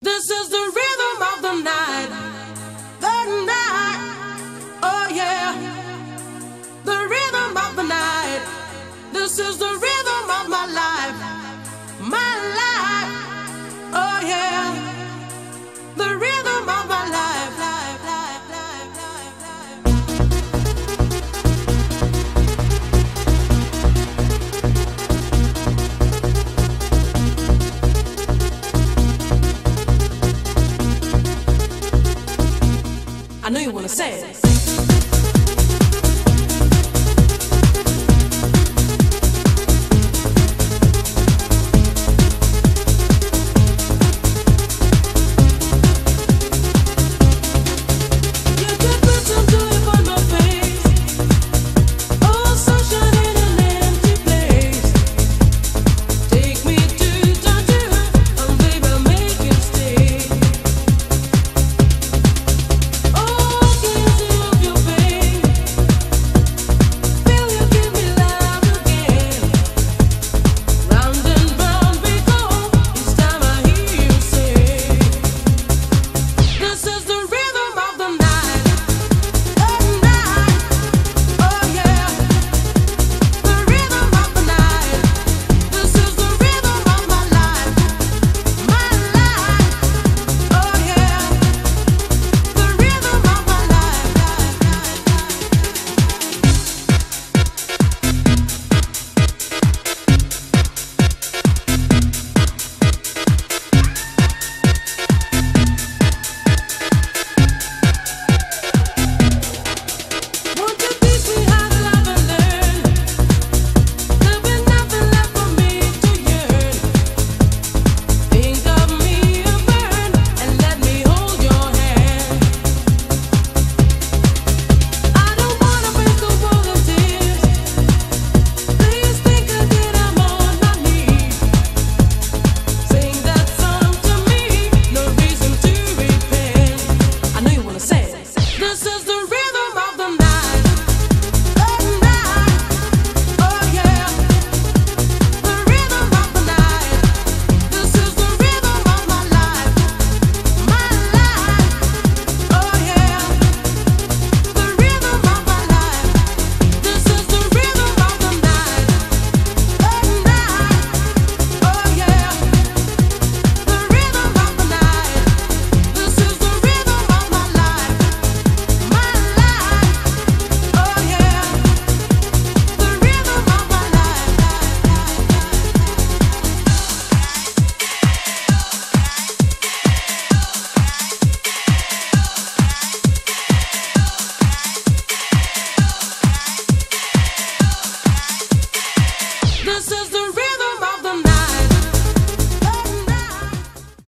This is the rhythm of the night, oh yeah, the rhythm of the night. This is the rhythm of my life, oh yeah, the rhythm of my life, I know you wanna say it.